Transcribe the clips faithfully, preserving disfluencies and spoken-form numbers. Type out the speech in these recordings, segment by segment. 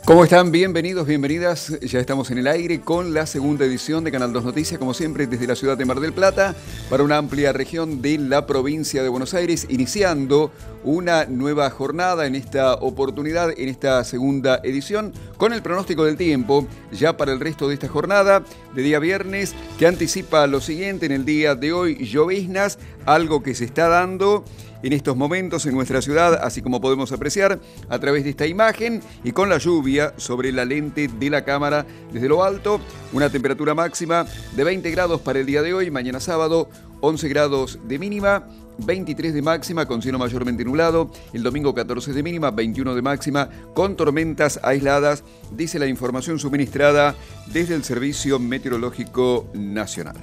¿Cómo están? Bienvenidos, bienvenidas. Ya estamos en el aire con la segunda edición de Canal dos Noticias, como siempre desde la ciudad de Mar del Plata, para una amplia región de la provincia de Buenos Aires, iniciando una nueva jornada en esta oportunidad, en esta segunda edición, con el pronóstico del tiempo ya para el resto de esta jornada de día viernes, que anticipa lo siguiente: en el día de hoy, lloviznas, algo que se está dando en estos momentos en nuestra ciudad, así como podemos apreciar a través de esta imagen, y con la lluvia sobre la lente de la cámara desde lo alto, una temperatura máxima de veinte grados para el día de hoy, mañana sábado, once grados de mínima, veintitrés de máxima con cielo mayormente nublado, el domingo catorce de mínima, veintiuno de máxima con tormentas aisladas, dice la información suministrada desde el Servicio Meteorológico Nacional.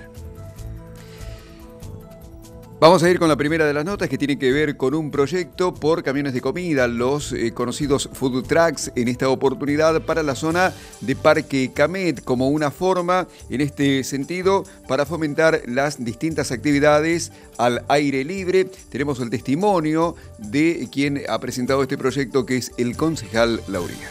Vamos a ir con la primera de las notas, que tiene que ver con un proyecto por camiones de comida, los eh, conocidos food trucks, en esta oportunidad para la zona de Parque Camet, como una forma en este sentido para fomentar las distintas actividades al aire libre. Tenemos el testimonio de quien ha presentado este proyecto, que es el concejal Lauría.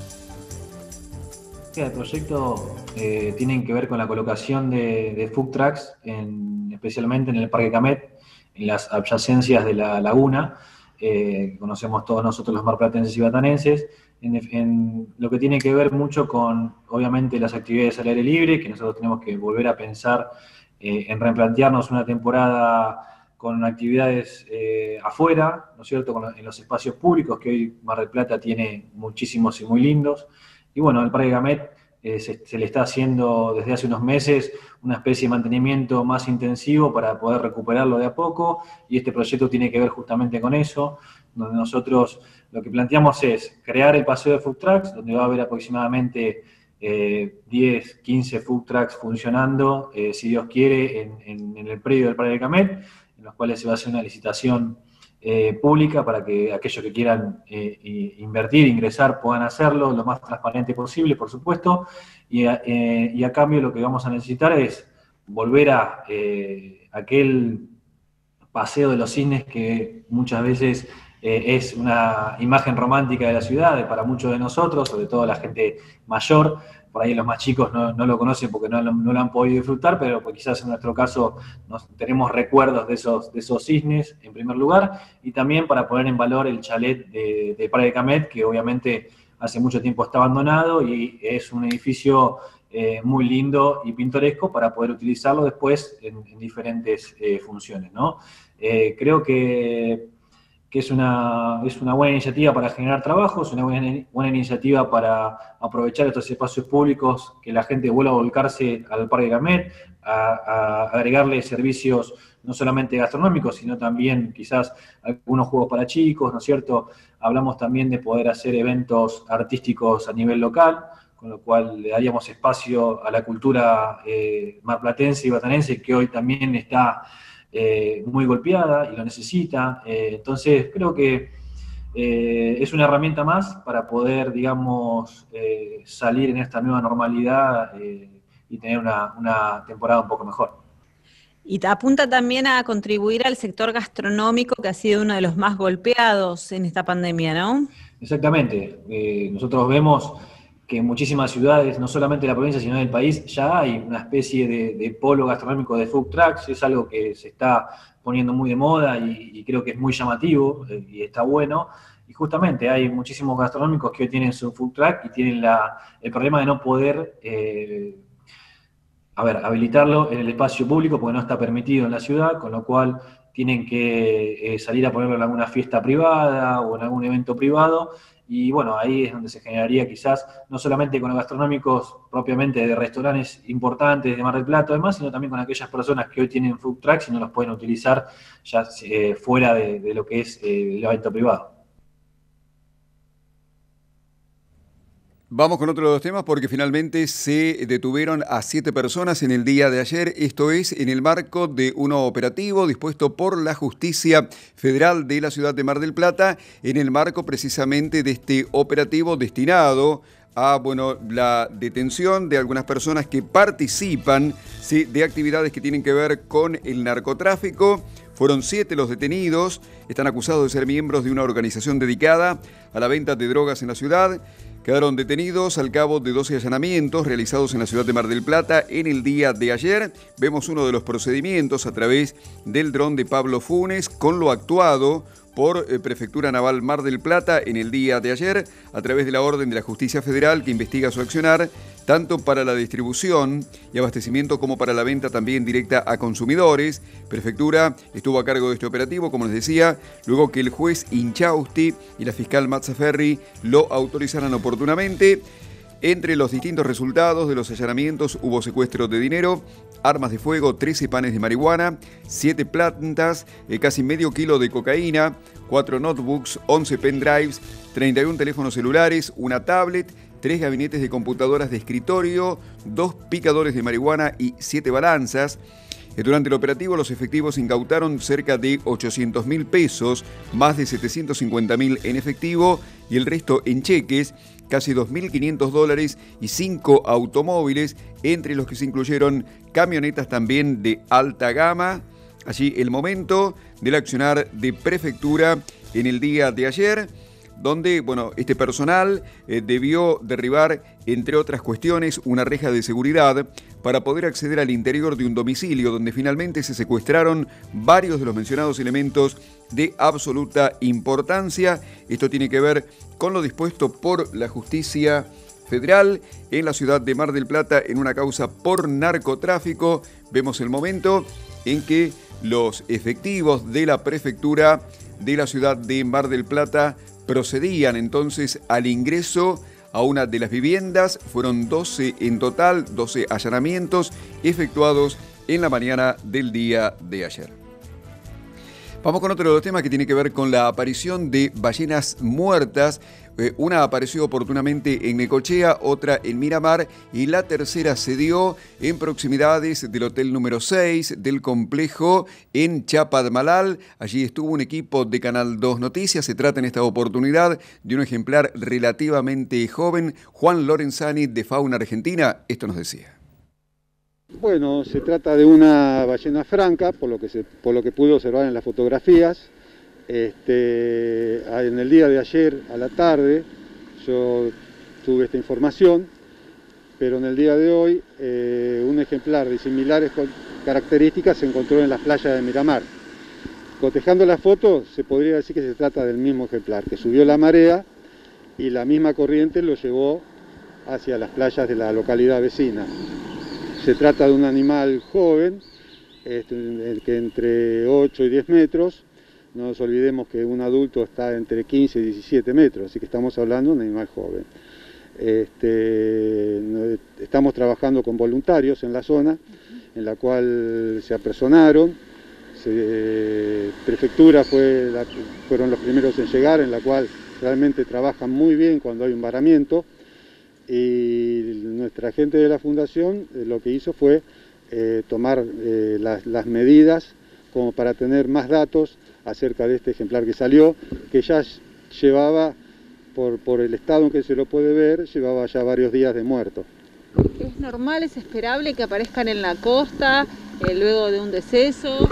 El proyecto eh, tiene que ver con la colocación de, de food trucks, en, especialmente en el Parque Camet, en las adyacencias de la laguna, eh, que conocemos todos nosotros los marplatenses y batanenses, en, en lo que tiene que ver mucho con, obviamente, las actividades al aire libre, que nosotros tenemos que volver a pensar eh, en replantearnos una temporada con actividades eh, afuera, ¿no es cierto?, con, en los espacios públicos, que hoy Mar del Plata tiene muchísimos y muy lindos. Y bueno, el Parque Camet eh, se, se le está haciendo desde hace unos meses una especie de mantenimiento más intensivo para poder recuperarlo de a poco, y este proyecto tiene que ver justamente con eso, donde nosotros lo que planteamos es crear el paseo de food trucks, donde va a haber aproximadamente eh, diez, quince food trucks funcionando, eh, si Dios quiere, en, en, en el predio del Parque Camet, en los cuales se va a hacer una licitación Eh, pública para que aquellos que quieran eh, invertir, ingresar, puedan hacerlo lo más transparente posible, por supuesto, y a, eh, y a cambio lo que vamos a necesitar es volver a eh, aquel paseo de los cisnes que muchas veces eh, es una imagen romántica de la ciudad para muchos de nosotros, sobre todo la gente mayor. Por ahí los más chicos no, no lo conocen porque no, no lo han podido disfrutar, pero pues quizás en nuestro caso nos, tenemos recuerdos de esos, de esos cisnes, en primer lugar, y también para poner en valor el chalet de, de Parque Camet, que obviamente hace mucho tiempo está abandonado y es un edificio eh, muy lindo y pintoresco para poder utilizarlo después en, en diferentes eh, funciones, ¿no? Eh, creo que... que es una, es una buena iniciativa para generar trabajo, es una buena, buena iniciativa para aprovechar estos espacios públicos, que la gente vuelva a volcarse al Parque Camet, a, a agregarle servicios no solamente gastronómicos, sino también quizás algunos juegos para chicos, ¿no es cierto? Hablamos también de poder hacer eventos artísticos a nivel local, con lo cual le daríamos espacio a la cultura eh, marplatense y batanense, que hoy también está Eh, muy golpeada y lo necesita. Eh, entonces creo que eh, es una herramienta más para poder, digamos, eh, salir en esta nueva normalidad eh, y tener una, una temporada un poco mejor. Y te apunta también a contribuir al sector gastronómico, que ha sido uno de los más golpeados en esta pandemia, ¿no? Exactamente. Eh, nosotros vemos que en muchísimas ciudades, no solamente de la provincia, sino del país, ya hay una especie de, de polo gastronómico de food trucks. Es algo que se está poniendo muy de moda y, y creo que es muy llamativo eh, y está bueno. Y justamente hay muchísimos gastronómicos que hoy tienen su food truck y tienen la, el problema de no poder, eh, a ver, habilitarlo en el espacio público porque no está permitido en la ciudad, con lo cual tienen que eh, salir a ponerlo en alguna fiesta privada o en algún evento privado. Y bueno, ahí es donde se generaría quizás, no solamente con los gastronómicos propiamente de restaurantes importantes de Mar del Plata, además, sino también con aquellas personas que hoy tienen food trucks y no los pueden utilizar ya eh, fuera de, de lo que es eh, el evento privado. Vamos con otro de los temas, porque finalmente se detuvieron a siete personas en el día de ayer. Esto es en el marco de un operativo dispuesto por la Justicia Federal de la ciudad de Mar del Plata, en el marco precisamente de este operativo destinado a, bueno, la detención de algunas personas que participan, sí, de actividades que tienen que ver con el narcotráfico. Fueron siete los detenidos, están acusados de ser miembros de una organización dedicada a la venta de drogas en la ciudad. quedaron detenidos al cabo de doce allanamientos realizados en la ciudad de Mar del Plata en el día de ayer. Vemos uno de los procedimientos a través del dron de Pablo Funes con lo actuado por eh, Prefectura Naval Mar del Plata en el día de ayer, a través de la orden de la Justicia Federal que investiga su accionar, tanto para la distribución y abastecimiento como para la venta también directa a consumidores. Prefectura estuvo a cargo de este operativo, como les decía, luego que el juez Inchausti y la fiscal Mazzaferri lo autorizaran oportunamente. Entre los distintos resultados de los allanamientos hubo secuestro de dinero, armas de fuego, trece panes de marihuana, siete plantas, eh, casi medio kilo de cocaína, cuatro notebooks, once pendrives, treinta y uno teléfonos celulares, una tablet, tres gabinetes de computadoras de escritorio, dos picadores de marihuana y siete balanzas. Durante el operativo, los efectivos incautaron cerca de ochocientos mil pesos, más de setecientos cincuenta mil en efectivo y el resto en cheques, casi dos mil quinientos dólares y cinco automóviles, entre los que se incluyeron camionetas también de alta gama. Allí el momento del accionar de Prefectura en el día de ayer, donde, bueno, este personal eh, debió derribar, entre otras cuestiones, una reja de seguridad para poder acceder al interior de un domicilio donde finalmente se secuestraron varios de los mencionados elementos de absoluta importancia. Esto tiene que ver con lo dispuesto por la Justicia Federal en la ciudad de Mar del Plata en una causa por narcotráfico. Vemos el momento en que los efectivos de la Prefectura de la ciudad de Mar del Plata procedían entonces al ingreso a una de las viviendas. Fueron doce en total, doce allanamientos efectuados en la mañana del día de ayer. Vamos con otro de los temas que tiene que ver con la aparición de ballenas muertas. Eh, una apareció oportunamente en Necochea, otra en Miramar y la tercera se dio en proximidades del hotel número seis del complejo en Chapadmalal. Allí estuvo un equipo de Canal dos Noticias. Se trata en esta oportunidad de un ejemplar relativamente joven. Juan Lorenzani, de Fauna Argentina, esto nos decía. Bueno, se trata de una ballena franca, por lo que, se, por lo que pude observar en las fotografías. Este, en el día de ayer a la tarde yo tuve esta información, pero en el día de hoy eh, un ejemplar de similares características se encontró en las playas de Miramar. Cotejando la foto se podría decir que se trata del mismo ejemplar, que subió la marea y la misma corriente lo llevó hacia las playas de la localidad vecina. Se trata de un animal joven, este, que entre ocho y diez metros. No nos olvidemos que un adulto está entre quince y diecisiete metros, así que estamos hablando de un animal joven. Este, estamos trabajando con voluntarios en la zona, en la cual se apersonaron. Se, eh, Prefectura fue la, fueron los primeros en llegar, en la cual realmente trabajan muy bien cuando hay un varamiento. Y nuestra gente de la Fundación eh, lo que hizo fue eh, tomar eh, las, las medidas como para tener más datos acerca de este ejemplar que salió, que ya llevaba, por, por el estado en que se lo puede ver, llevaba ya varios días de muerto. ¿Es normal, es esperable que aparezcan en la costa eh, luego de un deceso?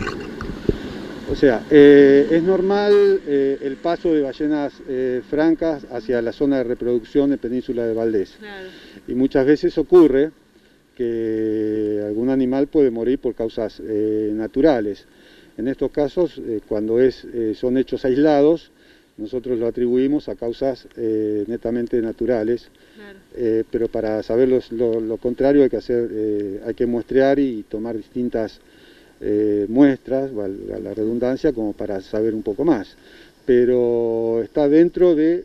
O sea, eh, es normal eh, el paso de ballenas eh, francas hacia la zona de reproducción en Península de Valdés. Claro. Y muchas veces ocurre que algún animal puede morir por causas eh, naturales. En estos casos, eh, cuando es, eh, son hechos aislados, nosotros lo atribuimos a causas eh, netamente naturales. Claro. Eh, pero para saber lo, lo, lo contrario hay que, hacer, eh, hay que muestrear y tomar distintas Eh, muestras, valga la redundancia, como para saber un poco más, pero está dentro de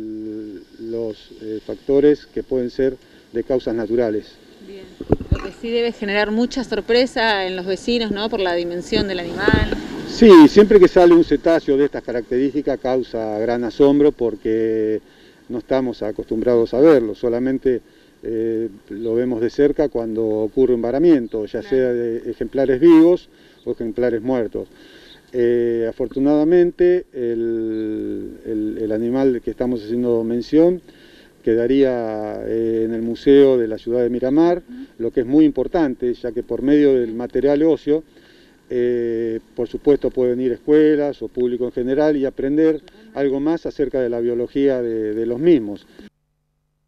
los eh, factores que pueden ser de causas naturales. Bien. Lo que sí debe generar mucha sorpresa en los vecinos, ¿no?, por la dimensión del animal. Sí, siempre que sale un cetáceo de estas características causa gran asombro porque no estamos acostumbrados a verlo, solamente Eh, lo vemos de cerca cuando ocurre un varamiento, ya claro, sea de ejemplares vivos o ejemplares muertos. Eh, afortunadamente el, el, el animal del que estamos haciendo mención quedaría eh, en el museo de la ciudad de Miramar, uh-huh, lo que es muy importante, ya que por medio del material óseo, eh, por supuesto pueden ir escuelas o público en general y aprender algo más acerca de la biología de, de los mismos.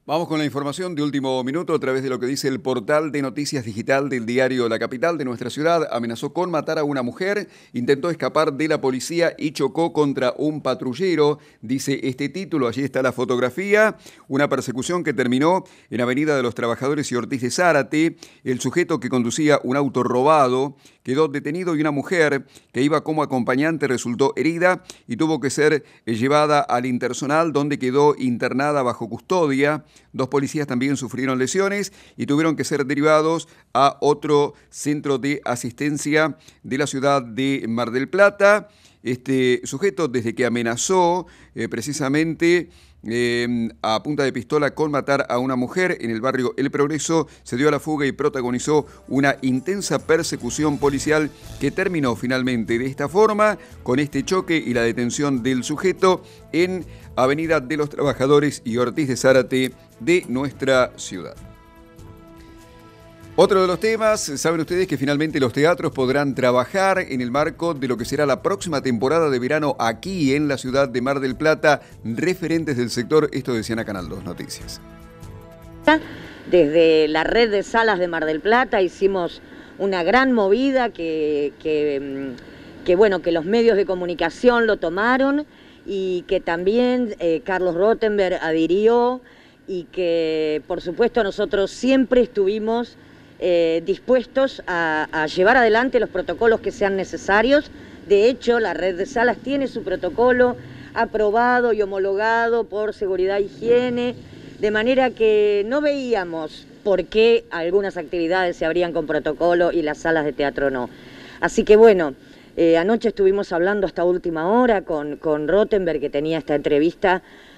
Vamos con la información de último minuto a través de lo que dice el portal de noticias digital del diario La Capital de nuestra ciudad. Amenazó con matar a una mujer, intentó escapar de la policía y chocó contra un patrullero, dice este título. Allí está la fotografía, una persecución que terminó en Avenida de los Trabajadores y Ortiz de Zárate. El sujeto que conducía un auto robado quedó detenido y una mujer que iba como acompañante resultó herida y tuvo que ser llevada al Intersonal, donde quedó internada bajo custodia. Dos policías también sufrieron lesiones y tuvieron que ser derivados a otro centro de asistencia de la ciudad de Mar del Plata. Este sujeto, desde que amenazó eh, precisamente eh, a punta de pistola con matar a una mujer en el barrio El Progreso, se dio a la fuga y protagonizó una intensa persecución policial que terminó finalmente de esta forma, con este choque y la detención del sujeto en Avenida de los Trabajadores y Ortiz de Zárate de nuestra ciudad. Otro de los temas, saben ustedes que finalmente los teatros podrán trabajar en el marco de lo que será la próxima temporada de verano aquí en la ciudad de Mar del Plata. Referentes del sector, esto decían a Canal dos Noticias. Desde la red de salas de Mar del Plata hicimos una gran movida que, que, que, bueno, que los medios de comunicación lo tomaron y que también eh, Carlos Rottenberg adhirió y que por supuesto nosotros siempre estuvimos Eh, dispuestos a, a llevar adelante los protocolos que sean necesarios. De hecho, la red de salas tiene su protocolo aprobado y homologado por Seguridad e Higiene, de manera que no veíamos por qué algunas actividades se abrían con protocolo y las salas de teatro no. Así que bueno, eh, anoche estuvimos hablando hasta última hora con, con Rottenberg, que tenía esta entrevista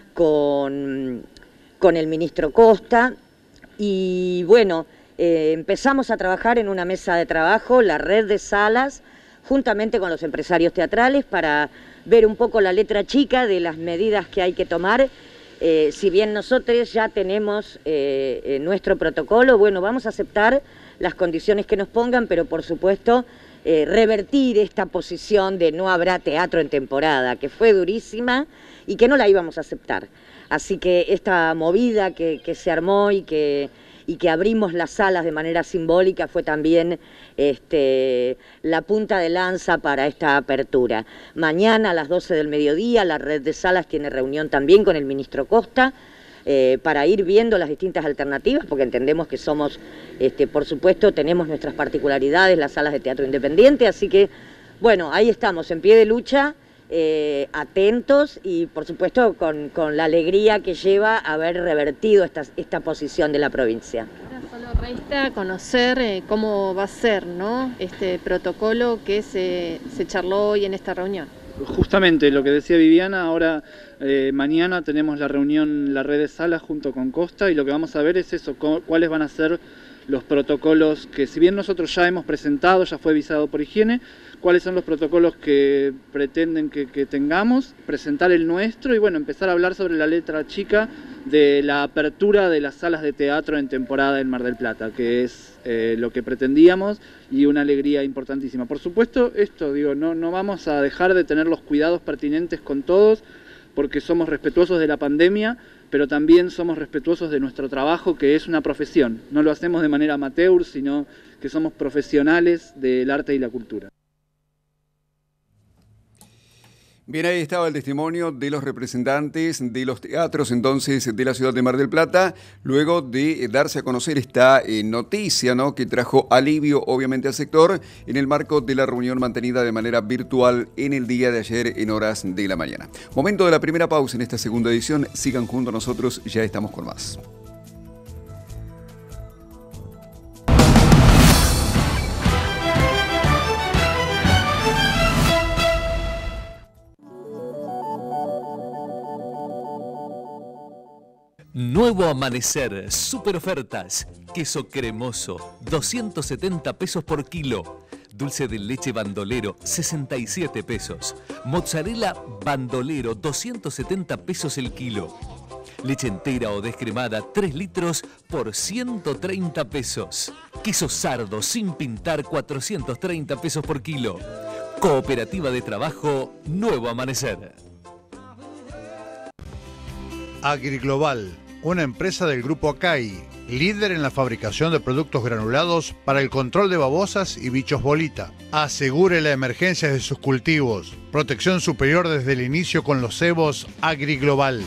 con, con el ministro Costa, y bueno, Eh, empezamos a trabajar en una mesa de trabajo, la red de salas, juntamente con los empresarios teatrales, para ver un poco la letra chica de las medidas que hay que tomar. Eh, si bien nosotros ya tenemos eh, eh, nuestro protocolo, bueno, vamos a aceptar las condiciones que nos pongan, pero por supuesto eh, revertir esta posición de no habrá teatro en temporada, que fue durísima y que no la íbamos a aceptar. Así que esta movida que, que se armó y que... y que abrimos las salas de manera simbólica fue también este, la punta de lanza para esta apertura. Mañana a las doce del mediodía la red de salas tiene reunión también con el ministro Costa eh, para ir viendo las distintas alternativas, porque entendemos que somos, este, por supuesto, tenemos nuestras particularidades, las salas de teatro independiente, así que, bueno, ahí estamos, en pie de lucha, Eh, atentos y por supuesto con, con la alegría que lleva haber revertido esta, esta posición de la provincia. Ahora solo resta conocer eh, cómo va a ser, ¿no?, este protocolo que se, se charló hoy en esta reunión. Justamente lo que decía Viviana, ahora eh, mañana tenemos la reunión, la red de salas junto con Costa, y lo que vamos a ver es eso, cuáles van a ser los protocolos que, si bien nosotros ya hemos presentado, ya fue visado por Higiene, cuáles son los protocolos que pretenden que, que tengamos, presentar el nuestro y bueno, empezar a hablar sobre la letra chica de la apertura de las salas de teatro en temporada en Mar del Plata, que es eh, lo que pretendíamos y una alegría importantísima. Por supuesto, esto, digo, no, no vamos a dejar de tener los cuidados pertinentes con todos, porque somos respetuosos de la pandemia, pero también somos respetuosos de nuestro trabajo, que es una profesión. No lo hacemos de manera amateur, sino que somos profesionales del arte y la cultura. Bien, ahí estaba el testimonio de los representantes de los teatros entonces de la ciudad de Mar del Plata, luego de darse a conocer esta eh, noticia, ¿no?, que trajo alivio obviamente al sector en el marco de la reunión mantenida de manera virtual en el día de ayer en horas de la mañana. Momento de la primera pausa en esta segunda edición, sigan junto a nosotros, ya estamos con más. Nuevo amanecer, super ofertas. Queso cremoso, doscientos setenta pesos por kilo. Dulce de leche bandolero, sesenta y siete pesos. Mozzarella bandolero, doscientos setenta pesos el kilo. Leche entera o descremada, tres litros por ciento treinta pesos. Queso sardo sin pintar, cuatrocientos treinta pesos por kilo. Cooperativa de Trabajo, Nuevo Amanecer. Agriglobal, una empresa del grupo Akai, líder en la fabricación de productos granulados para el control de babosas y bichos bolita. Asegure la emergencia de sus cultivos. Protección superior desde el inicio con los cebos AgriGlobal.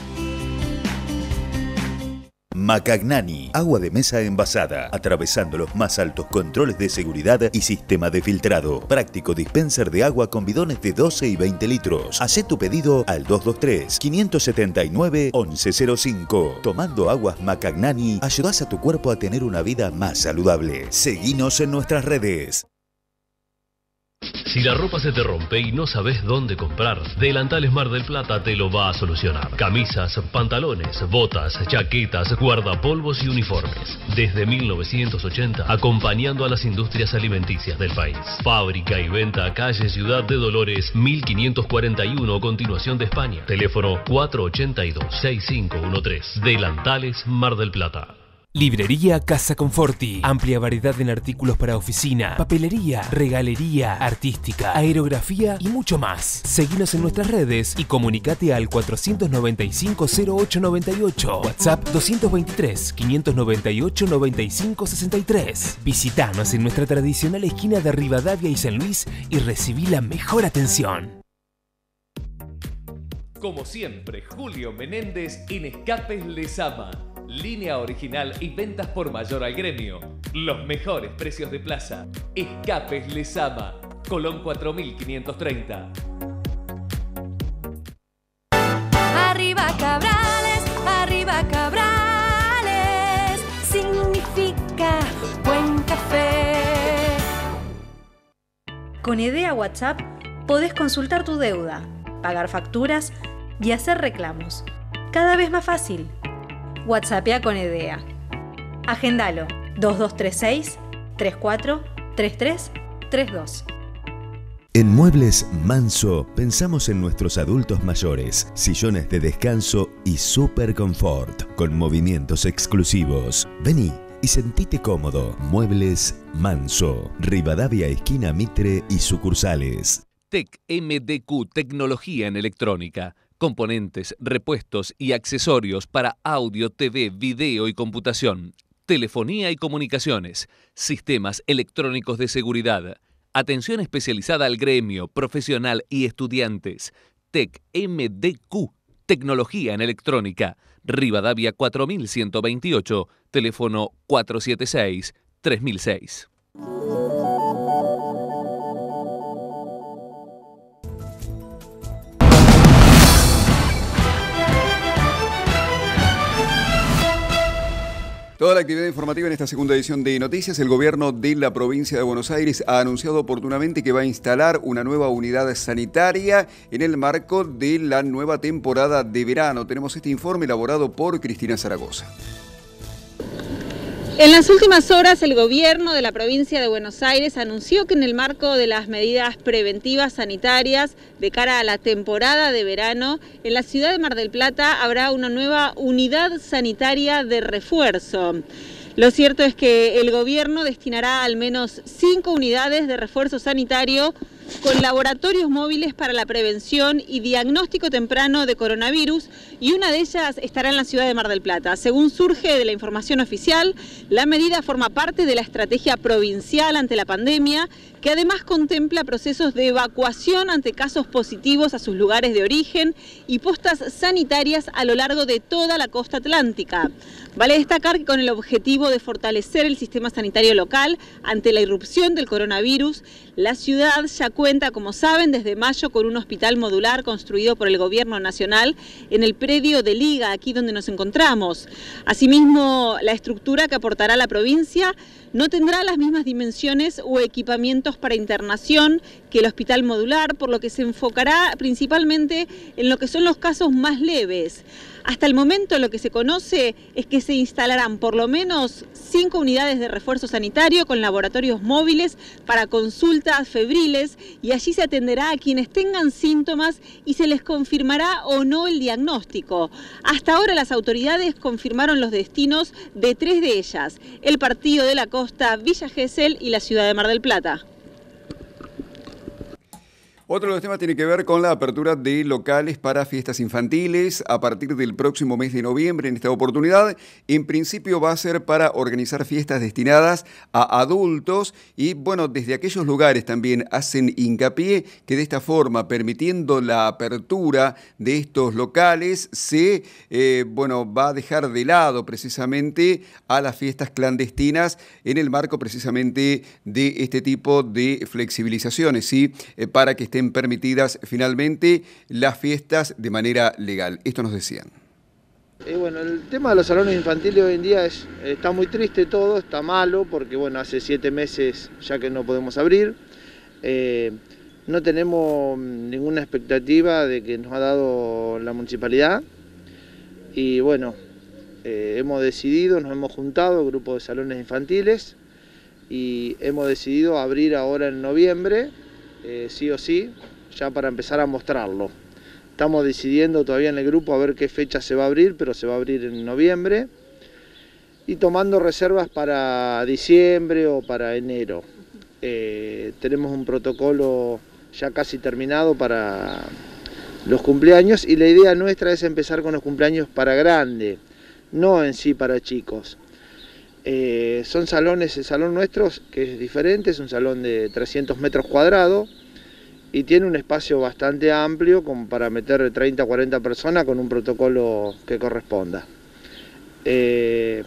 Macagnani, agua de mesa envasada, atravesando los más altos controles de seguridad y sistema de filtrado. Práctico dispenser de agua con bidones de doce y veinte litros. Hacé tu pedido al dos dos tres, cinco siete nueve, once cero cinco. Tomando aguas Macagnani, ayudás a tu cuerpo a tener una vida más saludable. Seguinos en nuestras redes. Si la ropa se te rompe y no sabes dónde comprar, Delantales Mar del Plata te lo va a solucionar. Camisas, pantalones, botas, chaquetas, guardapolvos y uniformes. Desde mil novecientos ochenta, acompañando a las industrias alimenticias del país. Fábrica y venta, calle Ciudad de Dolores, mil quinientos cuarenta y uno, continuación de España. Teléfono cuatro ocho dos, seis cinco uno tres. Delantales Mar del Plata. Librería Casa Conforti. Amplia variedad en artículos para oficina, papelería, regalería, artística, aerografía y mucho más. Seguinos en nuestras redes y comunicate al cuatrocientos noventa y cinco, cero ocho noventa y ocho. WhatsApp doscientos veintitrés, quinientos noventa y ocho, noventa y cinco sesenta y tres. Visitanos en nuestra tradicional esquina de Rivadavia y San Luis y recibí la mejor atención. Como siempre, Julio Menéndez en Escapes Lezama. Línea original y ventas por mayor al gremio. Los mejores precios de plaza. Escapes Lezama. Colón cuatro mil quinientos treinta. Arriba Cabrales, arriba Cabrales. Significa buen café. Con Edea WhatsApp podés consultar tu deuda, pagar facturas y hacer reclamos. Cada vez más fácil. WhatsAppea con Edea. Agendalo dos dos tres seis, tres cuatro tres tres tres dos. En Muebles Manso pensamos en nuestros adultos mayores, sillones de descanso y super confort, con movimientos exclusivos. Vení y sentite cómodo. Muebles Manso, Rivadavia, esquina Mitre y sucursales. Tec M D Q, tecnología en electrónica. Componentes, repuestos y accesorios para audio, T V, video y computación. Telefonía y comunicaciones. Sistemas electrónicos de seguridad. Atención especializada al gremio, profesional y estudiantes. Tec M D Q, tecnología en electrónica. Rivadavia cuatro mil ciento veintiocho, teléfono cuatro siete seis, tres mil seis. Toda la actividad informativa en esta segunda edición de Noticias. El gobierno de la provincia de Buenos Aires ha anunciado oportunamente que va a instalar una nueva unidad sanitaria en el marco de la nueva temporada de verano. Tenemos este informe elaborado por Cristina Zaragoza. En las últimas horas, el gobierno de la provincia de Buenos Aires anunció que en el marco de las medidas preventivas sanitarias de cara a la temporada de verano, en la ciudad de Mar del Plata habrá una nueva unidad sanitaria de refuerzo. Lo cierto es que el gobierno destinará al menos cinco unidades de refuerzo sanitario con laboratorios móviles para la prevención y diagnóstico temprano de coronavirus, y una de ellas estará en la ciudad de Mar del Plata. Según surge de la información oficial, la medida forma parte de la estrategia provincial ante la pandemia, que además contempla procesos de evacuación ante casos positivos a sus lugares de origen y postas sanitarias a lo largo de toda la costa atlántica. Vale destacar que con el objetivo de fortalecer el sistema sanitario local ante la irrupción del coronavirus, la ciudad ya cuenta, como saben, desde mayo con un hospital modular construido por el Gobierno Nacional en el predio de Liga, aquí donde nos encontramos. Asimismo, la estructura que aportará la provincia no tendrá las mismas dimensiones o equipamientos para internación que el hospital modular, por lo que se enfocará principalmente en lo que son los casos más leves. Hasta el momento lo que se conoce es que se instalarán por lo menos cinco unidades de refuerzo sanitario con laboratorios móviles para consultas febriles, y allí se atenderá a quienes tengan síntomas y se les confirmará o no el diagnóstico. Hasta ahora las autoridades confirmaron los destinos de tres de ellas: el Partido de la Costa, Villa Gesell y la ciudad de Mar del Plata. Otro de los temas tiene que ver con la apertura de locales para fiestas infantiles a partir del próximo mes de noviembre. En esta oportunidad, en principio va a ser para organizar fiestas destinadas a adultos y, bueno, desde aquellos lugares también hacen hincapié que de esta forma, permitiendo la apertura de estos locales, se, eh, bueno, va a dejar de lado precisamente a las fiestas clandestinas en el marco precisamente de este tipo de flexibilizaciones, ¿sí? Eh, para que estén permitidas finalmente las fiestas de manera legal. Esto nos decían. Eh, bueno, el tema de los salones infantiles hoy en día es, está muy triste todo, está malo, porque bueno, hace siete meses ya que no podemos abrir. Eh, no tenemos ninguna expectativa de que nos ha dado la municipalidad. Y bueno, eh, hemos decidido, nos hemos juntado, grupo de salones infantiles, y hemos decidido abrir ahora en noviembre. Eh, sí o sí, ya para empezar a mostrarlo. Estamos decidiendo todavía en el grupo a ver qué fecha se va a abrir, pero se va a abrir en noviembre y tomando reservas para diciembre o para enero. Eh, tenemos un protocolo ya casi terminado para los cumpleaños y la idea nuestra es empezar con los cumpleaños para grande, no en sí para chicos. Eh, son salones, el salón nuestro que es diferente, es un salón de trescientos metros cuadrados y tiene un espacio bastante amplio como para meter treinta a cuarenta personas con un protocolo que corresponda. Eh,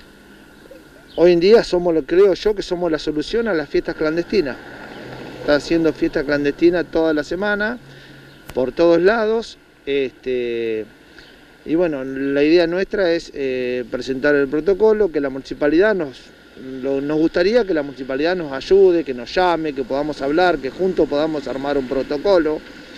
hoy en día somos, lo creo yo, que somos la solución a las fiestas clandestinas. Está haciendo fiestas clandestinas toda la semana, por todos lados. Este, Y bueno, la idea nuestra es eh, presentar el protocolo, que la municipalidad nos, lo, nos gustaría que la municipalidad nos ayude, que nos llame, que podamos hablar, que juntos podamos armar un protocolo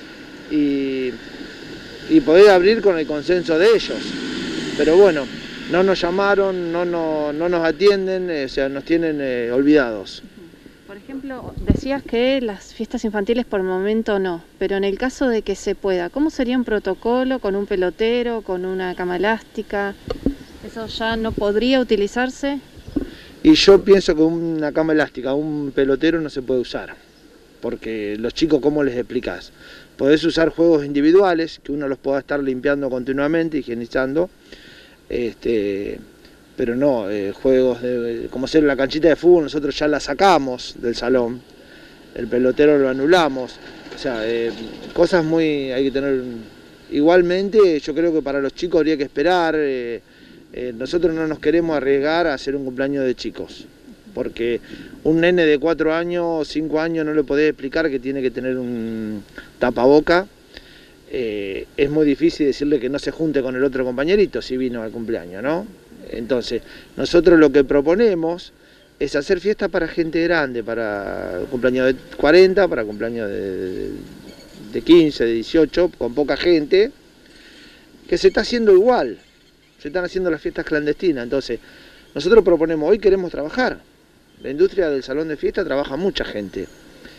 y, y poder abrir con el consenso de ellos. Pero bueno, no nos llamaron, no, no, no nos atienden, eh, o sea, nos tienen eh, olvidados. Por ejemplo, decías que las fiestas infantiles por el momento no, pero en el caso de que se pueda, ¿cómo sería un protocolo con un pelotero, con una cama elástica? ¿Eso ya no podría utilizarse? Y yo pienso que una cama elástica, un pelotero no se puede usar, porque los chicos, ¿cómo les explicás? Podés usar juegos individuales, que uno los pueda estar limpiando continuamente, higienizando, este... pero no, eh, juegos de, como ser la canchita de fútbol, nosotros ya la sacamos del salón, el pelotero lo anulamos, o sea, eh, cosas muy, hay que tener, igualmente yo creo que para los chicos habría que esperar, eh, eh, nosotros no nos queremos arriesgar a hacer un cumpleaños de chicos, porque un nene de cuatro años o cinco años no le podés explicar que tiene que tener un tapaboca. Eh, es muy difícil decirle que no se junte con el otro compañerito si vino al cumpleaños, ¿no? Entonces, nosotros lo que proponemos es hacer fiestas para gente grande, para cumpleaños de cuarenta, para cumpleaños de, de quince, de dieciocho, con poca gente, que se está haciendo igual, se están haciendo las fiestas clandestinas. Entonces, nosotros proponemos, hoy queremos trabajar, la industria del salón de fiesta trabaja mucha gente,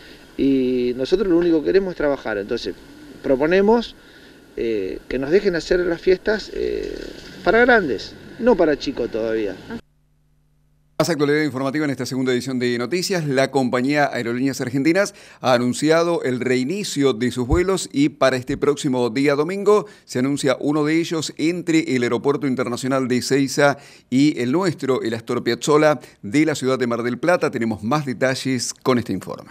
y nosotros lo único que queremos es trabajar. Entonces, proponemos eh, que nos dejen hacer las fiestas eh, para grandes, no para chicos todavía. Más actualidad informativa en esta segunda edición de Noticias. La compañía Aerolíneas Argentinas ha anunciado el reinicio de sus vuelos y para este próximo día domingo se anuncia uno de ellos entre el Aeropuerto Internacional de Ezeiza y el nuestro, el Astor Piazzolla de la ciudad de Mar del Plata. Tenemos más detalles con este informe.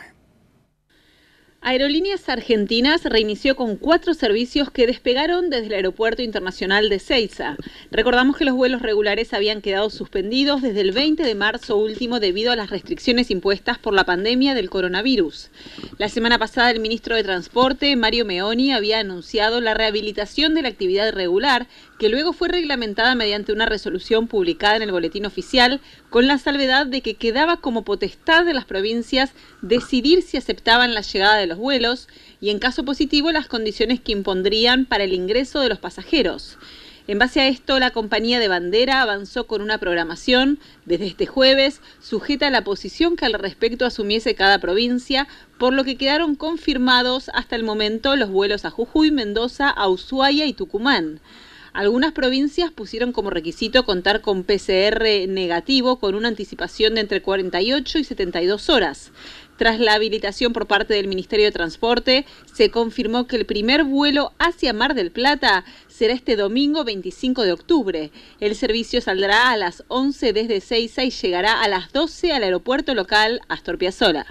Aerolíneas Argentinas reinició con cuatro servicios que despegaron desde el Aeropuerto Internacional de Ezeiza. Recordamos que los vuelos regulares habían quedado suspendidos desde el veinte de marzo último debido a las restricciones impuestas por la pandemia del coronavirus. La semana pasada el ministro de Transporte, Mario Meoni, había anunciado la rehabilitación de la actividad regular, que luego fue reglamentada mediante una resolución publicada en el Boletín Oficial, con la salvedad de que quedaba como potestad de las provincias decidir si aceptaban la llegada de los vuelos y, en caso positivo, las condiciones que impondrían para el ingreso de los pasajeros. En base a esto, la compañía de bandera avanzó con una programación desde este jueves, sujeta a la posición que al respecto asumiese cada provincia, por lo que quedaron confirmados hasta el momento los vuelos a Jujuy, Mendoza, a Ushuaia y Tucumán. Algunas provincias pusieron como requisito contar con P C R negativo con una anticipación de entre cuarenta y ocho y setenta y dos horas. Tras la habilitación por parte del Ministerio de Transporte, se confirmó que el primer vuelo hacia Mar del Plata será este domingo veinticinco de octubre. El servicio saldrá a las once desde Ezeiza y llegará a las doce al aeropuerto local Astor Piazzolla.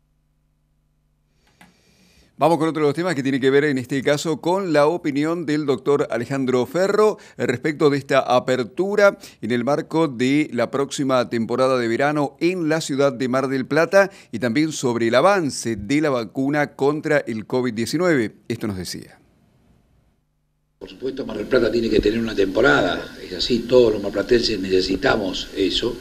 Vamos con otro de los temas que tiene que ver en este caso con la opinión del doctor Alejandro Ferro respecto de esta apertura en el marco de la próxima temporada de verano en la ciudad de Mar del Plata y también sobre el avance de la vacuna contra el COVID diecinueve. Esto nos decía. Por supuesto, Mar del Plata tiene que tener una temporada, es así, todos los marplatenses necesitamos eso,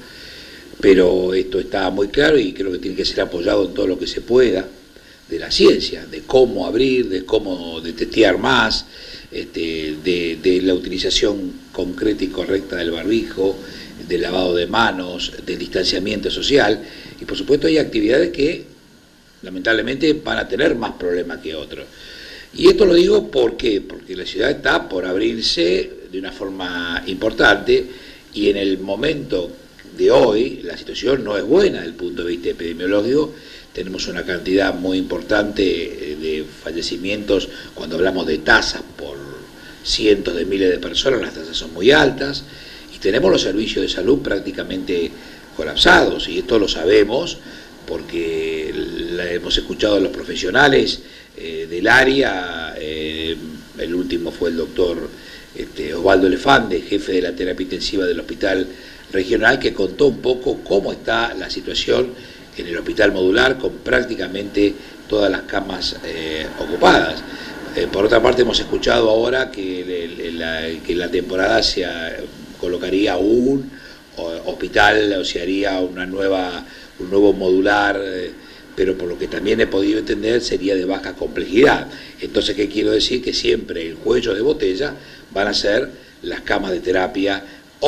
pero esto está muy claro y creo que tiene que ser apoyado en todo lo que se pueda, de la ciencia, de cómo abrir, de cómo de testear más, este, de, de la utilización concreta y correcta del barbijo, del lavado de manos, del distanciamiento social, y por supuesto hay actividades que lamentablemente van a tener más problemas que otros. Y esto lo digo ¿por qué? Porque la ciudad está por abrirse de una forma importante y en el momento de hoy la situación no es buena desde el punto de vista epidemiológico. Tenemos una cantidad muy importante de fallecimientos cuando hablamos de tasas por cientos de miles de personas, las tasas son muy altas y tenemos los servicios de salud prácticamente colapsados y esto lo sabemos porque la hemos escuchado a los profesionales eh, del área, eh, el último fue el doctor este, Osvaldo Elefante, jefe de la terapia intensiva del hospital regional, que contó un poco cómo está la situación en el hospital modular con prácticamente todas las camas eh, ocupadas. Eh, por otra parte hemos escuchado ahora que, le, la, que la temporada se colocaría un hospital o se haría una nueva, un nuevo modular, eh, pero por lo que también he podido entender sería de baja complejidad. Entonces, ¿qué quiero decir? Que siempre el cuello de botella van a ser las camas de terapia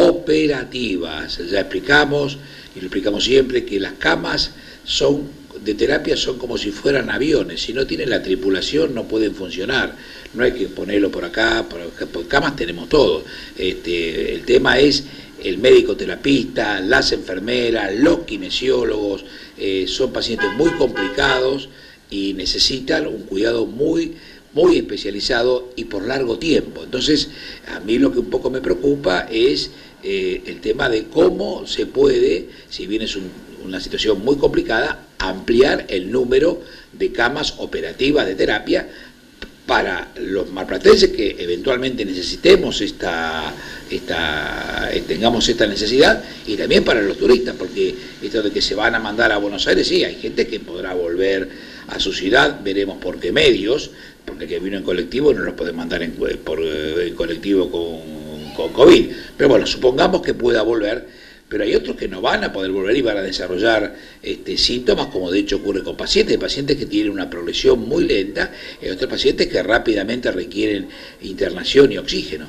operativas. Ya explicamos y lo explicamos siempre que las camas son de terapia son como si fueran aviones, si no tienen la tripulación no pueden funcionar, no hay que ponerlo por acá, por, por camas tenemos todo. Este, el tema es el médico terapista, las enfermeras, los kinesiólogos, eh, son pacientes muy complicados y necesitan un cuidado muy muy especializado y por largo tiempo. Entonces, a mí lo que un poco me preocupa es eh, el tema de cómo se puede, si bien es un, una situación muy complicada, ampliar el número de camas operativas de terapia para los marplatenses que eventualmente necesitemos esta, esta, tengamos esta necesidad y también para los turistas, porque esto de que se van a mandar a Buenos Aires, sí, hay gente que podrá volver a su ciudad, veremos por qué medios, porque el que vino en colectivo no lo pueden mandar en, por, en colectivo con, con COVID. Pero bueno, supongamos que pueda volver, pero hay otros que no van a poder volver y van a desarrollar este, síntomas, como de hecho ocurre con pacientes, pacientes que tienen una progresión muy lenta, y otros pacientes que rápidamente requieren internación y oxígeno.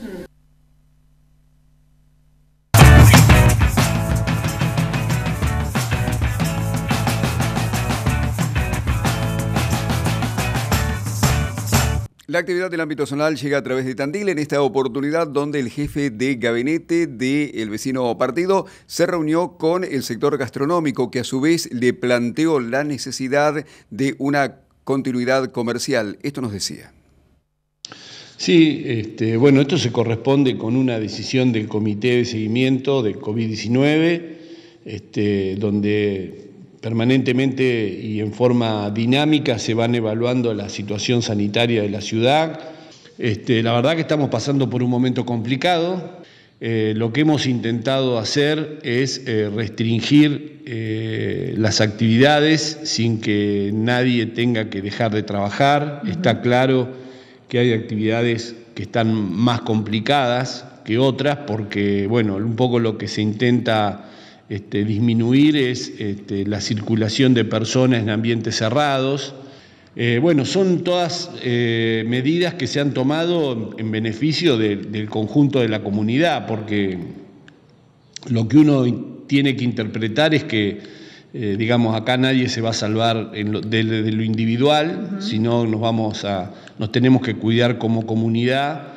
La actividad del ámbito zonal llega a través de Tandil en esta oportunidad donde el jefe de gabinete del vecino partido se reunió con el sector gastronómico que a su vez le planteó la necesidad de una continuidad comercial. Esto nos decía. Sí, este, bueno, esto se corresponde con una decisión del Comité de Seguimiento de COVID diecinueve, este, donde permanentemente y en forma dinámica se van evaluando la situación sanitaria de la ciudad. Este, la verdad que estamos pasando por un momento complicado. Eh, lo que hemos intentado hacer es eh, restringir eh, las actividades sin que nadie tenga que dejar de trabajar. Uh-huh. Está claro que hay actividades que están más complicadas que otras porque, bueno, un poco lo que se intenta Este, disminuir es este, la circulación de personas en ambientes cerrados. Eh, bueno, son todas eh, medidas que se han tomado en beneficio de, del conjunto de la comunidad, porque lo que uno tiene que interpretar es que, eh, digamos, acá nadie se va a salvar en lo, de, de lo individual, uh-huh. sino nos, vamos a, nos tenemos que cuidar como comunidad.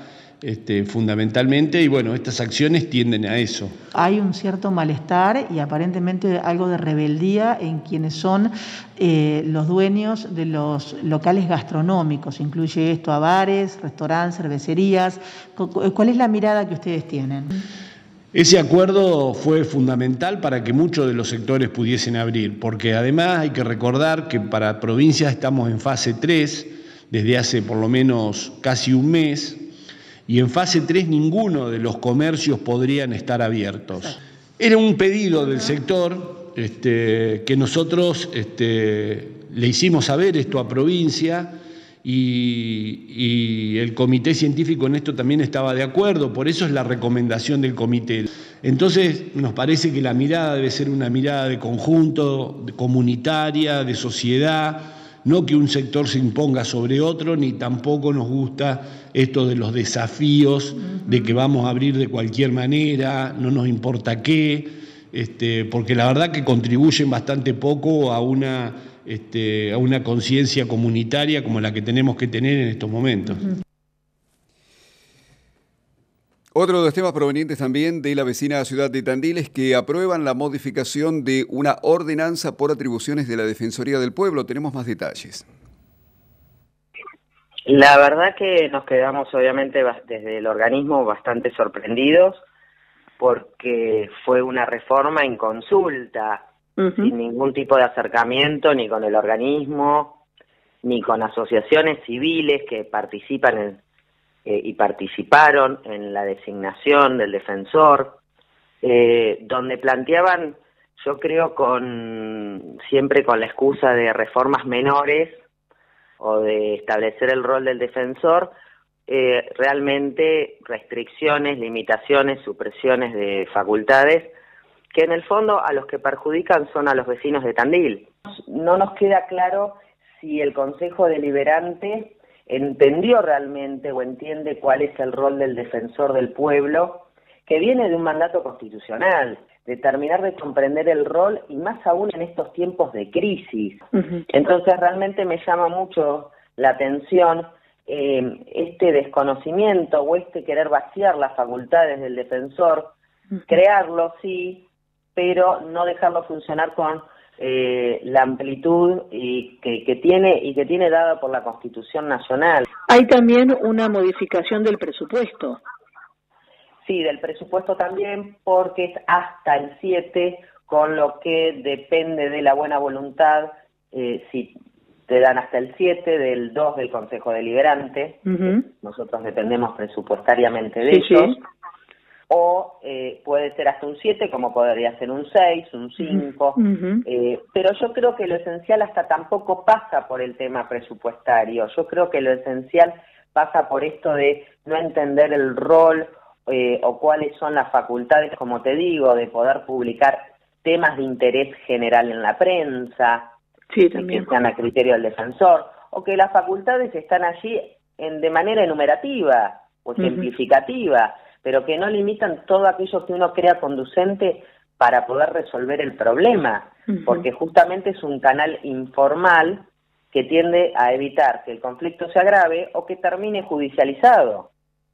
este, fundamentalmente, y bueno, estas acciones tienden a eso. Hay un cierto malestar y aparentemente algo de rebeldía en quienes son eh, los dueños de los locales gastronómicos. Incluye esto a bares, restaurantes, cervecerías. ¿Cuál es la mirada que ustedes tienen? Ese acuerdo fue fundamental para que muchos de los sectores pudiesen abrir, porque además hay que recordar que para provincias estamos en fase tres desde hace por lo menos casi un mes, y en fase tres ninguno de los comercios podrían estar abiertos. Era un pedido del sector este, que nosotros este, le hicimos saber esto a provincia, Y, y el comité científico en esto también estaba de acuerdo, por eso es la recomendación del comité. Entonces nos parece que la mirada debe ser una mirada de conjunto, de comunitaria, de sociedad, no que un sector se imponga sobre otro, ni tampoco nos gusta esto de los desafíos, de que vamos a abrir de cualquier manera, no nos importa qué, este, porque la verdad que contribuyen bastante poco a una... Este, a una conciencia comunitaria como la que tenemos que tener en estos momentos. Otro de los temas provenientes también de la vecina ciudad de Tandil es que aprueban la modificación de una ordenanza por atribuciones de la Defensoría del Pueblo. Tenemos más detalles. La verdad que nos quedamos obviamente desde el organismo bastante sorprendidos porque fue una reforma en consulta, Uh-huh. sin ningún tipo de acercamiento ni con el organismo, ni con asociaciones civiles que participan en, eh, y participaron en la designación del defensor, eh, donde planteaban, yo creo, con siempre con la excusa de reformas menores o de establecer el rol del defensor, eh, realmente restricciones, limitaciones, supresiones de facultades, que en el fondo a los que perjudican son a los vecinos de Tandil. No nos queda claro si el Consejo Deliberante entendió realmente o entiende cuál es el rol del defensor del pueblo, que viene de un mandato constitucional, de terminar de comprender el rol y más aún en estos tiempos de crisis. Uh-huh. Entonces realmente me llama mucho la atención eh, este desconocimiento o este querer vaciar las facultades del defensor, uh-huh. crearlo sí, pero no dejarlo funcionar con eh, la amplitud y que, que tiene y que tiene dada por la Constitución Nacional. Hay también una modificación del presupuesto. Sí, del presupuesto también, porque es hasta el siete, con lo que depende de la buena voluntad, eh, si te dan hasta el siete, del dos del Consejo Deliberante, uh-huh. nosotros dependemos presupuestariamente de sí, ellos, sí. O eh, puede ser hasta un siete, como podría ser un seis, un cinco, uh-huh. eh, pero yo creo que lo esencial hasta tampoco pasa por el tema presupuestario, yo creo que lo esencial pasa por esto de no entender el rol eh, o cuáles son las facultades, como te digo, de poder publicar temas de interés general en la prensa, sí, también. que sean a criterio del defensor, o que las facultades están allí en, de manera enumerativa o ejemplificativa, uh-huh. pero que no limitan todo aquello que uno crea conducente para poder resolver el problema, uh-huh. porque justamente es un canal informal que tiende a evitar que el conflicto se agrave o que termine judicializado.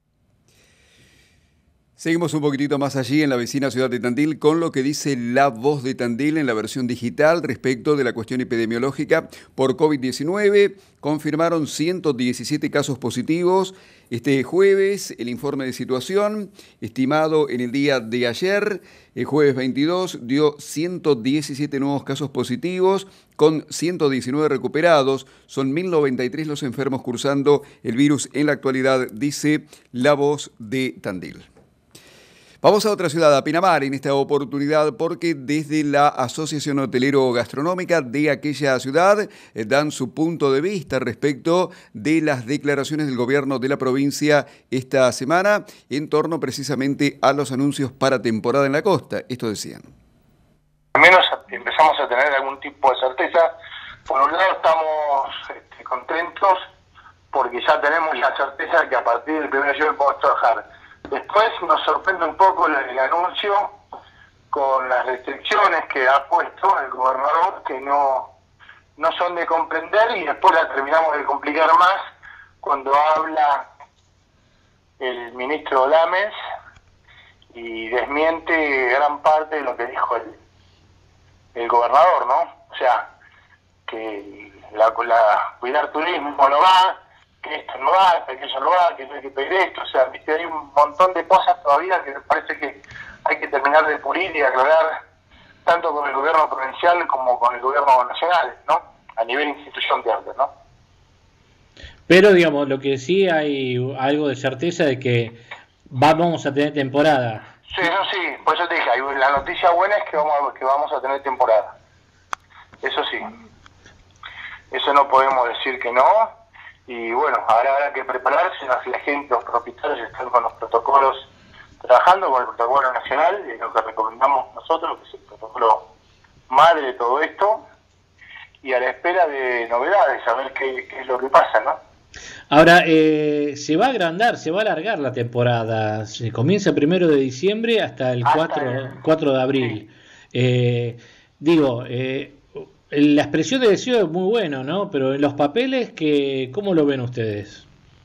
Seguimos un poquitito más allí en la vecina ciudad de Tandil con lo que dice La Voz de Tandil en la versión digital respecto de la cuestión epidemiológica por COVID diecinueve. Confirmaron ciento diecisiete casos positivos. Este jueves el informe de situación estimado en el día de ayer, el jueves veintidós, dio ciento diecisiete nuevos casos positivos con ciento diecinueve recuperados. Son mil noventa y tres los enfermos cursando el virus en la actualidad, dice La Voz de Tandil. Vamos a otra ciudad, a Pinamar, en esta oportunidad, porque desde la Asociación Hotelero-Gastronómica de aquella ciudad eh, dan su punto de vista respecto de las declaraciones del gobierno de la provincia esta semana en torno precisamente a los anuncios para temporada en la costa. Esto decían. Al menos empezamos a tener algún tipo de certeza. Por un lado estamos este, contentos porque ya tenemos la certeza que a partir del primero de julio podemos trabajar. Después nos sorprende un poco el, el anuncio con las restricciones que ha puesto el gobernador, que no, no son de comprender, y después la terminamos de complicar más cuando habla el ministro Lames y desmiente gran parte de lo que dijo el, el gobernador, ¿no? O sea, que la, la cuidar turismo no va, que esto no va, que aquello no va, que no hay que pedir esto, o sea, ¿viste? Hay un montón de cosas todavía que me parece que hay que terminar de pulir y aclarar tanto con el gobierno provincial como con el gobierno nacional, ¿no? A nivel institución de arte, ¿no? Pero, digamos, lo que sí hay algo de certeza de que vamos a tener temporada. Sí, eso sí, por eso te dije, la noticia buena es que vamos, que vamos a tener temporada. Eso sí. Eso no podemos decir que no. Y bueno, ahora habrá que prepararse, la gente, los propietarios están con los protocolos, trabajando con el protocolo nacional, es lo que recomendamos nosotros, que es el protocolo madre de todo esto, y a la espera de novedades, a ver qué, qué es lo que pasa, ¿no? Ahora, eh, se va a agrandar, se va a alargar la temporada. Se comienza el primero de diciembre hasta el cuatro de abril. Eh, digo, eh, la expresión de deseo es muy bueno, ¿no? Pero en los papeles, que, ¿cómo lo ven ustedes?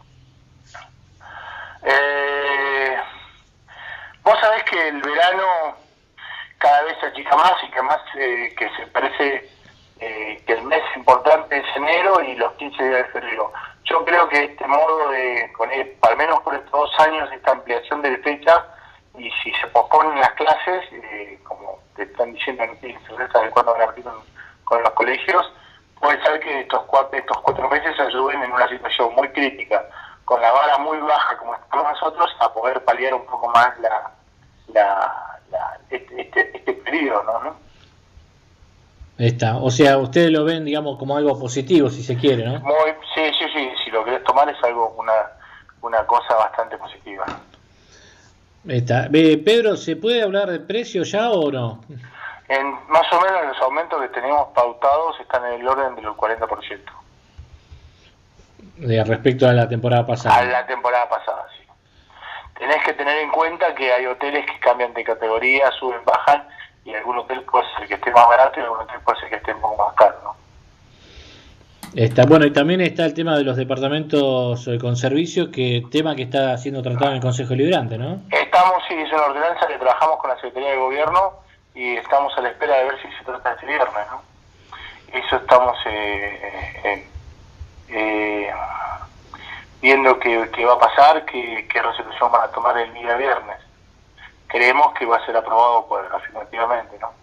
Eh, vos sabés que el verano cada vez se achica más y que más eh, que se parece eh, que el mes importante es enero y los quince días de febrero. Yo creo que este modo de, con el, al menos por estos dos años, esta ampliación de fecha, y si se posponen las clases, eh, como te están diciendo en febrero, de cuándo van a abrir con, con los colegios, puede ser que estos cuatro, estos cuatro meses ayuden en una situación muy crítica, con la vara muy baja como estamos nosotros, a poder paliar un poco más la, la, la este, este, este periodo, ¿no? ¿no? Está. O sea, ustedes lo ven, digamos, como algo positivo, si se quiere, ¿no? Muy, sí, sí, sí, si lo querés tomar es algo, una, una cosa bastante positiva. Está. Eh, Pedro, ¿se puede hablar de precio ya o no? En, más o menos los aumentos que tenemos pautados están en el orden del cuarenta por ciento. De, respecto a la temporada pasada. A la temporada pasada, sí. Tenés que tener en cuenta que hay hoteles que cambian de categoría, suben, bajan, y algún hotel puede ser que esté más barato y algún hotel puede ser que esté un poco más caro, ¿no? Está, bueno, y también está el tema de los departamentos con servicio, que tema que está siendo tratado en el Consejo Deliberante, ¿no? Estamos, sí, es una ordenanza que trabajamos con la Secretaría de Gobierno y estamos a la espera de ver si se trata este viernes, ¿no? Eso estamos eh, eh, eh, viendo qué, qué va a pasar, qué, qué resolución van a tomar el día viernes. Creemos que va a ser aprobado por, afirmativamente, ¿no?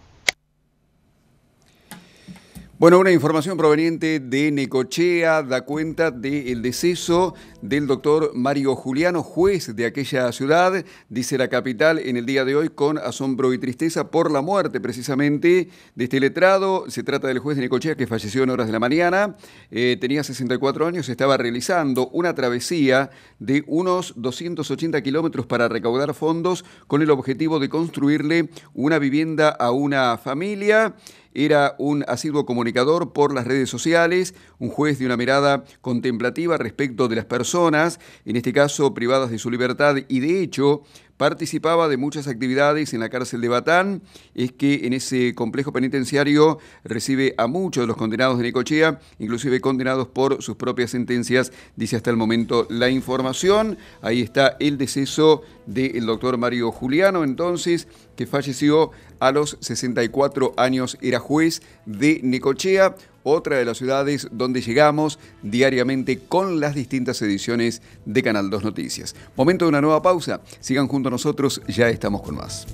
Bueno, una información proveniente de Necochea da cuenta del deceso del doctor Mario Juliano, juez de aquella ciudad, dice la capital en el día de hoy, con asombro y tristeza por la muerte precisamente de este letrado. Se trata del juez de Necochea que falleció en horas de la mañana, eh, tenía sesenta y cuatro años, estaba realizando una travesía de unos doscientos ochenta kilómetros para recaudar fondos con el objetivo de construirle una vivienda a una familia. Era un asiduo comunicador por las redes sociales, un juez de una mirada contemplativa respecto de las personas, en este caso privadas de su libertad, y de hecho participaba de muchas actividades en la cárcel de Batán. Es que en ese complejo penitenciario recibe a muchos de los condenados de Necochea, inclusive condenados por sus propias sentencias, dice hasta el momento la información. Ahí está el deceso del doctor Mario Juliano, entonces, que falleció a los sesenta y cuatro años, era juez de Necochea, otra de las ciudades donde llegamos diariamente con las distintas ediciones de Canal dos Noticias. Momento de una nueva pausa, sigan junto a nosotros, ya estamos con más.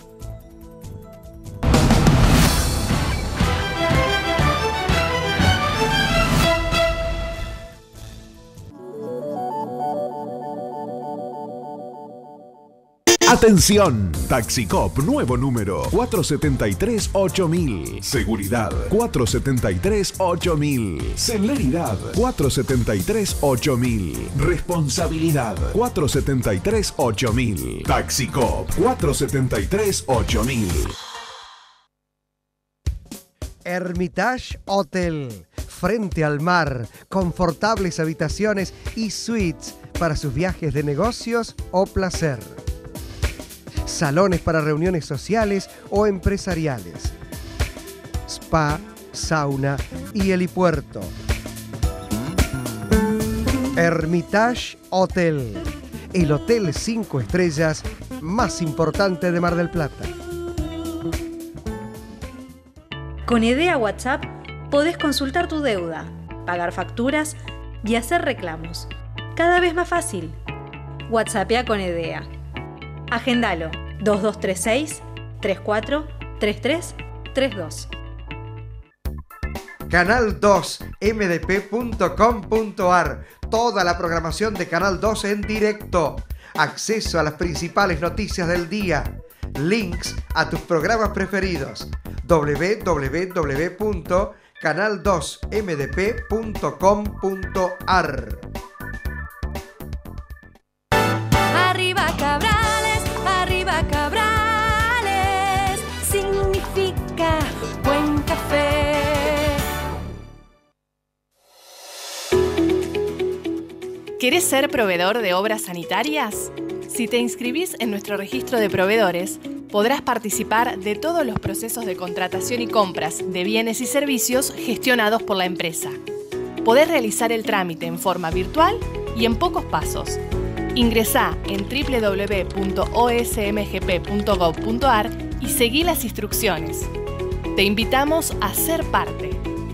Atención, Taxicop, nuevo número, cuatro siete tres ocho mil. Seguridad, cuatro siete tres ocho mil. Celeridad, cuatro siete tres ocho mil. Responsabilidad, cuatro siete tres ocho mil. Taxicop, cuatro siete tres ocho mil. Hermitage Hotel, frente al mar, confortables habitaciones y suites para sus viajes de negocios o placer. Salones para reuniones sociales o empresariales. Spa, sauna y helipuerto. Hermitage Hotel. el hotel cinco estrellas más importante de Mar del Plata. Con EDEA WhatsApp podés consultar tu deuda, pagar facturas y hacer reclamos. Cada vez más fácil. WhatsAppea con EDEA. Agendalo dos dos tres seis, tres cuatro tres tres tres dos. Canal dos m d p punto com punto a r. Toda la programación de Canal dos en directo. Acceso a las principales noticias del día. Links a tus programas preferidos. w w w punto canal dos m d p punto com punto a r. Arriba Cabrales, arriba Cabrales, significa buen café. ¿Querés ser proveedor de obras sanitarias? Si te inscribís en nuestro registro de proveedores, podrás participar de todos los procesos de contratación y compras de bienes y servicios gestionados por la empresa. Podés realizar el trámite en forma virtual y en pocos pasos. Ingresá en w w w punto o s m g p punto gov punto a r y seguí las instrucciones. Te invitamos a ser parte.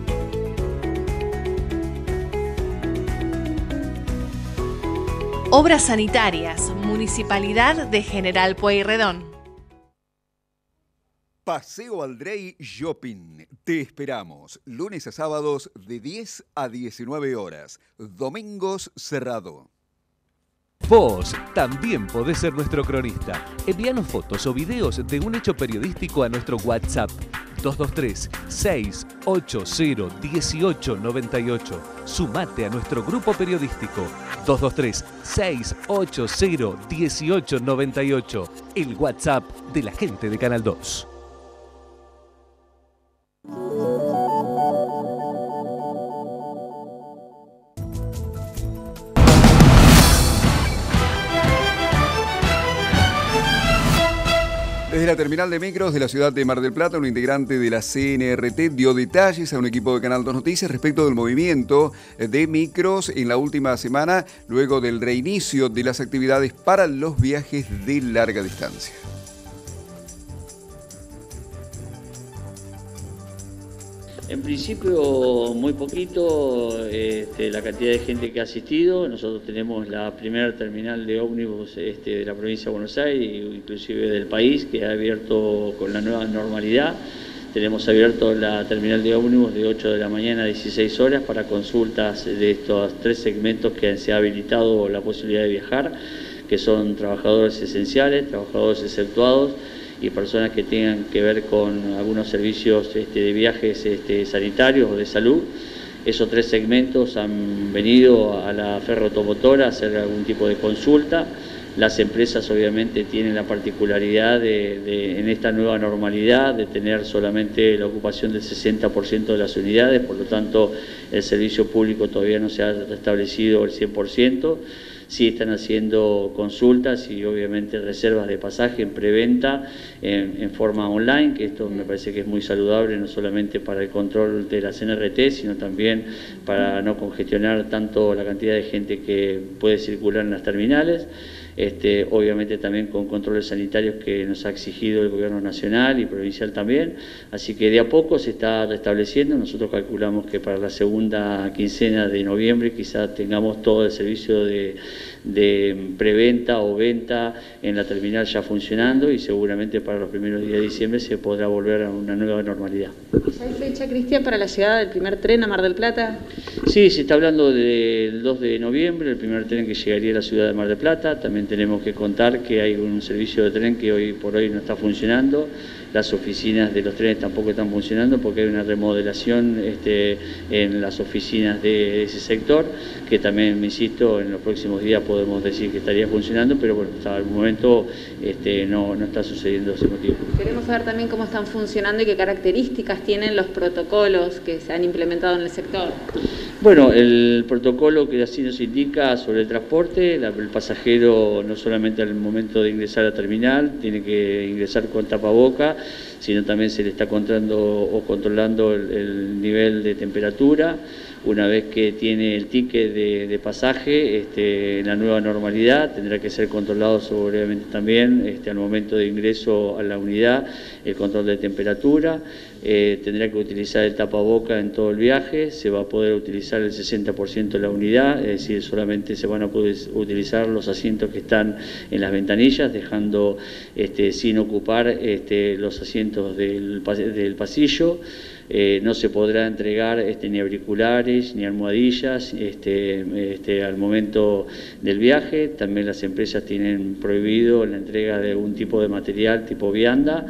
Obras Sanitarias, Municipalidad de General Pueyrredón. Paseo Aldrey Shopping. Te esperamos lunes a sábados de diez a diecinueve horas. Domingos cerrado. Vos también podés ser nuestro cronista. Envíanos fotos o videos de un hecho periodístico a nuestro WhatsApp dos dos tres, seis ocho cero, uno ocho nueve ocho. Sumate a nuestro grupo periodístico dos dos tres, seis ocho cero, uno ocho nueve ocho. El WhatsApp de la gente de Canal dos. Desde la terminal de micros de la ciudad de Mar del Plata, un integrante de la C N R T dio detalles a un equipo de Canal dos Noticias respecto del movimiento de micros en la última semana, luego del reinicio de las actividades para los viajes de larga distancia. En principio muy poquito, este, la cantidad de gente que ha asistido. Nosotros tenemos la primera terminal de ómnibus este, de la provincia de Buenos Aires, inclusive del país, que ha abierto con la nueva normalidad. Tenemos abierto la terminal de ómnibus de ocho de la mañana a dieciséis horas para consultas de estos tres segmentos que se ha habilitado la posibilidad de viajar, que son trabajadores esenciales, trabajadores exceptuados y personas que tengan que ver con algunos servicios este, de viajes este, sanitarios o de salud. Esos tres segmentos han venido a la ferroautomotora a hacer algún tipo de consulta. Las empresas obviamente tienen la particularidad de, de, en esta nueva normalidad, de tener solamente la ocupación del sesenta por ciento de las unidades, por lo tanto el servicio público todavía no se ha restablecido el cien por ciento. Sí están haciendo consultas y obviamente reservas de pasaje en preventa en, en forma online, que esto me parece que es muy saludable, no solamente para el control de la C N R T, sino también para no congestionar tanto la cantidad de gente que puede circular en las terminales. Este, obviamente también con controles sanitarios que nos ha exigido el gobierno nacional y provincial también, así que de a poco se está restableciendo. Nosotros calculamos que para la segunda quincena de noviembre quizás tengamos todo el servicio de, de preventa o venta en la terminal ya funcionando y seguramente para los primeros días de diciembre se podrá volver a una nueva normalidad. ¿Ya hay fecha, Cristian, para la llegada del primer tren a Mar del Plata? Sí, se está hablando del dos de noviembre, el primer tren que llegaría a la ciudad de Mar del Plata. También tenemos que contar que hay un servicio de tren que hoy por hoy no está funcionando. Las oficinas de los trenes tampoco están funcionando porque hay una remodelación este, en las oficinas de ese sector, que también, me insisto, en los próximos días podemos decir que estaría funcionando, pero bueno, hasta el momento este, no, no está sucediendo ese motivo. Queremos saber también cómo están funcionando y qué características tienen los protocolos que se han implementado en el sector. Bueno, el protocolo que así nos indica sobre el transporte, la, el pasajero no solamente al momento de ingresar a la terminal tiene que ingresar con tapaboca, sino también se le está controlando o controlando el, el nivel de temperatura. Una vez que tiene el ticket de, de pasaje, este, en la nueva normalidad tendrá que ser controlado obviamente también este, al momento de ingreso a la unidad, el control de temperatura, eh, tendrá que utilizar el tapaboca en todo el viaje, se va a poder utilizar el sesenta por ciento de la unidad, es decir, solamente se van a poder utilizar los asientos que están en las ventanillas, dejando este, sin ocupar este, los asientos del, del pasillo. Eh, no se podrá entregar este, ni auriculares ni almohadillas este, este, al momento del viaje. También las empresas tienen prohibido la entrega de algún tipo de material tipo vianda.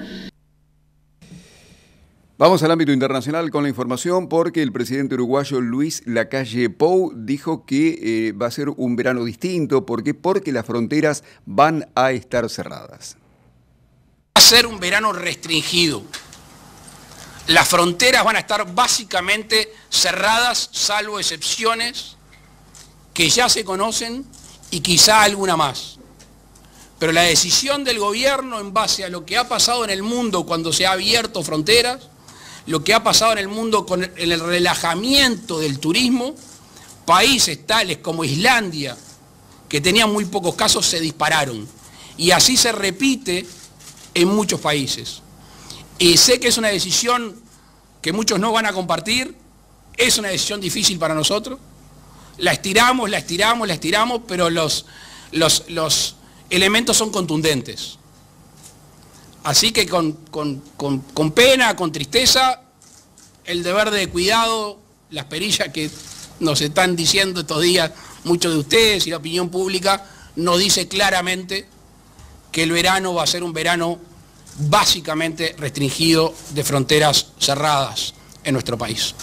Vamos al ámbito internacional con la información porque el presidente uruguayo Luis Lacalle Pou dijo que eh, va a ser un verano distinto. ¿Por qué? Porque las fronteras van a estar cerradas. Va a ser un verano restringido. Las fronteras van a estar básicamente cerradas, salvo excepciones que ya se conocen y quizá alguna más. Pero la decisión del gobierno en base a lo que ha pasado en el mundo cuando se ha abierto fronteras, lo que ha pasado en el mundo con el relajamiento del turismo, países tales como Islandia, que tenían muy pocos casos, se dispararon. Y así se repite en muchos países. Y sé que es una decisión que muchos no van a compartir, es una decisión difícil para nosotros, la estiramos, la estiramos, la estiramos, pero los, los, los elementos son contundentes. Así que con, con, con, con pena, con tristeza, el deber de cuidado, las perillas que nos están diciendo estos días muchos de ustedes y la opinión pública, nos dice claramente que el verano va a ser un verano básicamente restringido, de fronteras cerradas en nuestro país.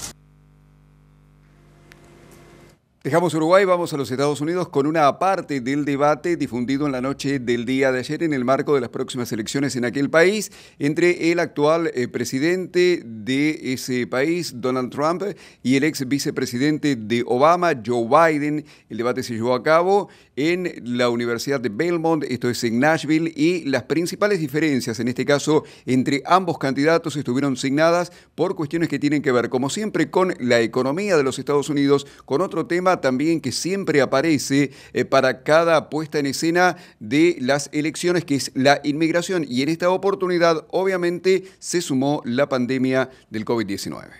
Dejamos Uruguay, vamos a los Estados Unidos con una parte del debate difundido en la noche del día de ayer en el marco de las próximas elecciones en aquel país entre el actual eh, presidente de ese país, Donald Trump, y el ex vicepresidente de Obama, Joe Biden. El debate se llevó a cabo en la Universidad de Belmont, esto es en Nashville, y las principales diferencias en este caso entre ambos candidatos estuvieron signadas por cuestiones que tienen que ver, como siempre, con la economía de los Estados Unidos, con otro tema también que siempre aparece eh, para cada puesta en escena de las elecciones, que es la inmigración, y en esta oportunidad obviamente se sumó la pandemia del COVID diecinueve.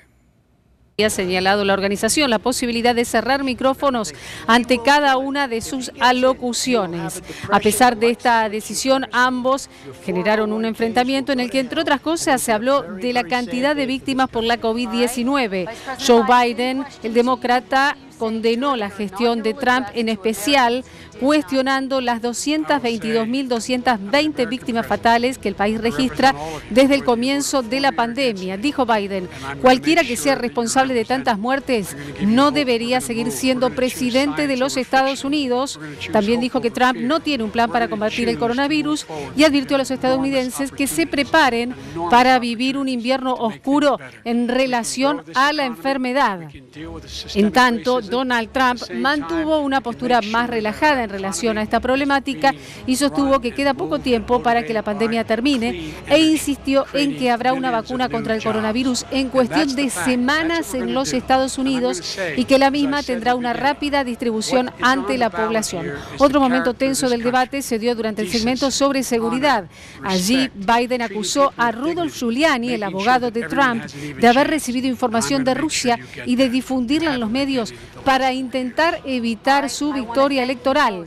Ha señalado la organización la posibilidad de cerrar micrófonos ante cada una de sus alocuciones. A pesar de esta decisión, ambos generaron un enfrentamiento en el que, entre otras cosas, se habló de la cantidad de víctimas por la COVID diecinueve. Joe Biden, el demócrata, condenó la gestión de Trump, en especial cuestionando las doscientas veintidós mil doscientas veinte víctimas fatales que el país registra desde el comienzo de la pandemia. Dijo Biden, cualquiera que sea responsable de tantas muertes no debería seguir siendo presidente de los Estados Unidos. También dijo que Trump no tiene un plan para combatir el coronavirus y advirtió a los estadounidenses que se preparen para vivir un invierno oscuro en relación a la enfermedad. En tanto, Donald Trump mantuvo una postura más relajada en relación a esta problemática y sostuvo que queda poco tiempo para que la pandemia termine e insistió en que habrá una vacuna contra el coronavirus en cuestión de semanas en los Estados Unidos y que la misma tendrá una rápida distribución ante la población. Otro momento tenso del debate se dio durante el segmento sobre seguridad. Allí Biden acusó a Rudolph Giuliani, el abogado de Trump, de haber recibido información de Rusia y de difundirla en los medios para intentar evitar su victoria electoral.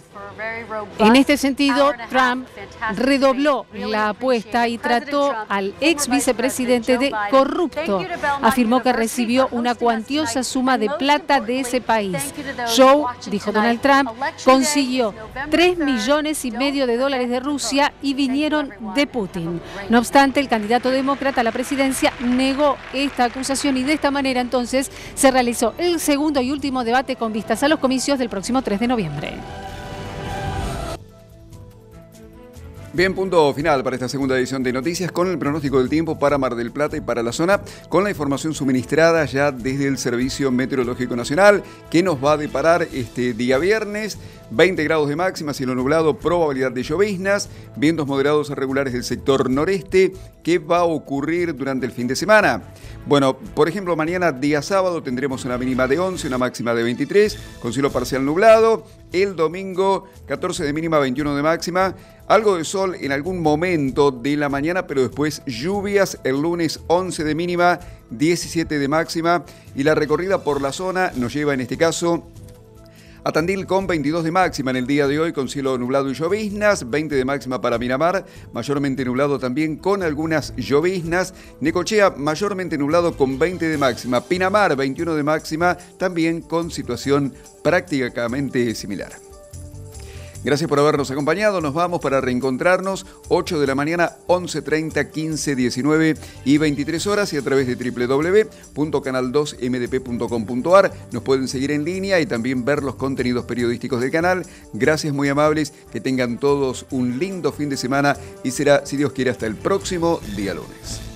En este sentido, Trump redobló la apuesta y trató al ex vicepresidente de corrupto. Afirmó que recibió una cuantiosa suma de plata de ese país. Joe, dijo Donald Trump, consiguió tres millones y medio de dólares de Rusia y vinieron de Putin. No obstante, el candidato demócrata a la presidencia negó esta acusación y de esta manera entonces se realizó el segundo y último debate con vistas a los comicios del próximo tres de noviembre. Bien, punto final para esta segunda edición de Noticias con el pronóstico del tiempo para Mar del Plata y para la zona, con la información suministrada ya desde el Servicio Meteorológico Nacional, que nos va a deparar este día viernes, veinte grados de máxima, cielo nublado, probabilidad de lloviznas, vientos moderados a regulares del sector noreste. ¿Qué va a ocurrir durante el fin de semana? Bueno, por ejemplo, mañana día sábado tendremos una mínima de once, una máxima de veintitrés, con cielo parcial nublado. El domingo, catorce de mínima, veintiuno de máxima. Algo de sol en algún momento de la mañana, pero después lluvias. El lunes, once de mínima, diecisiete de máxima. Y la recorrida por la zona nos lleva en este caso a Tandil con veintidós de máxima en el día de hoy, con cielo nublado y lloviznas, veinte de máxima para Miramar, mayormente nublado también con algunas lloviznas. Necochea, mayormente nublado con veinte de máxima. Pinamar, veintiuno de máxima, también con situación prácticamente similar. Gracias por habernos acompañado. Nos vamos para reencontrarnos ocho de la mañana, once treinta, quince, diecinueve y veintitrés horas, y a través de doble u doble u doble u punto canal dos m d p punto com punto a r nos pueden seguir en línea y también ver los contenidos periodísticos del canal. Gracias, muy amables, que tengan todos un lindo fin de semana y será, si Dios quiere, hasta el próximo día lunes.